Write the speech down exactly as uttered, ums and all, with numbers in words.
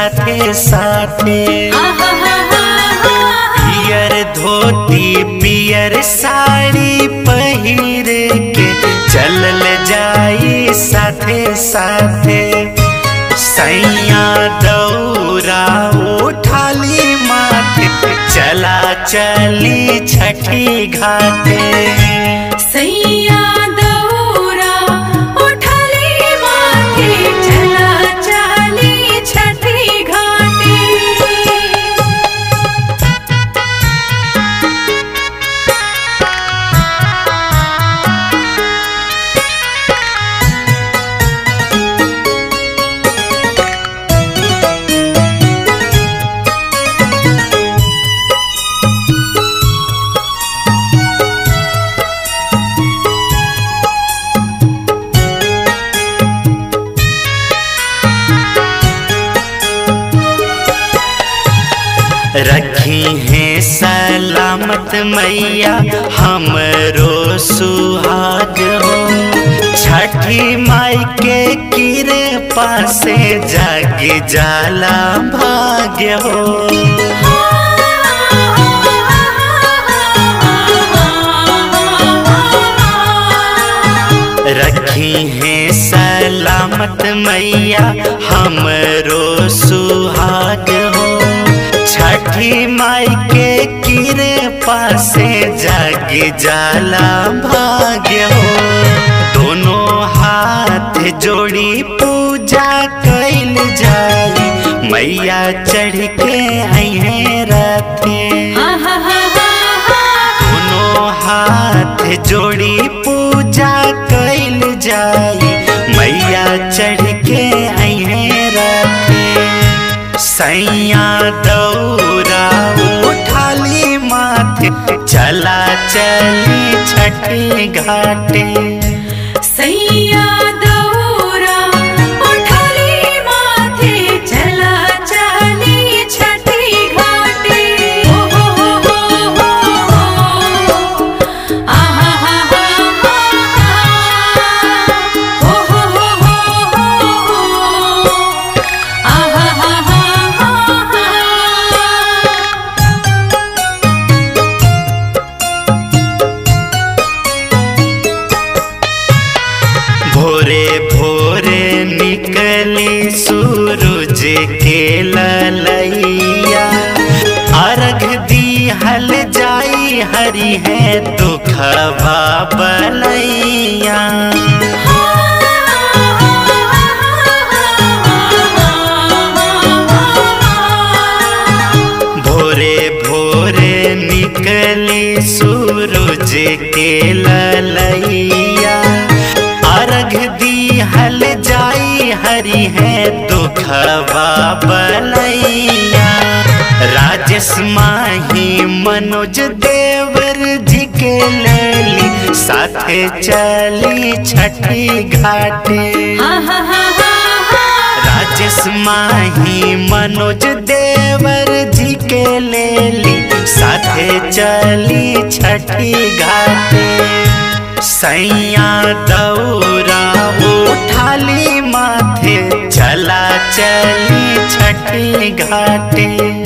साथे साथे। पियर धोती पियर साड़ी पहिर के चलल जाई साथे साथे। सैया दौरा उठाली माथे चला चली छठी घाटे। सैया दौरा उठाली माथे चला चली छठी घाटे। रखी है सलामत मैया हमरो सुहाग हो। छठी माई के कृपा से जाग जाला भाग्य हो। रखी है सलामत मैया हमरो सुहाग हो। छठी माई के कृपा से जाग जाला भाग्य हो। दोनों हाथ जोड़ी पूजा कैल जाई मैया चढ़ के आई रथे। दोनों हाथ जोड़ी पूजा कैल जाई मैया चढ़ के आई रथे। सैया दौरा उठाली माथे चला चली छठी घाटे। सैया दौरा उठाली माथे चला चली छठी घाटे। हो हो हो हो हो आहा हा हा हो हो हो हो आहा हा हा। भोरे भोरे निकली सूरज के ललैया। अर्घ दी हल जाई हरि है दुखवा बलैया। भोरे भोरे निकली सूरज के ललैया। अर्घ दी हल जाई हरि है दुखवा बलैया। राजेश माही मनोज देवर जी के लेली साथे चली छठी घाटे। राजेश माही मनोज देवर जी के लेली साथे चली छठी घाटे। सैया दौरा उठाली माथे चला चली छठी घाटे।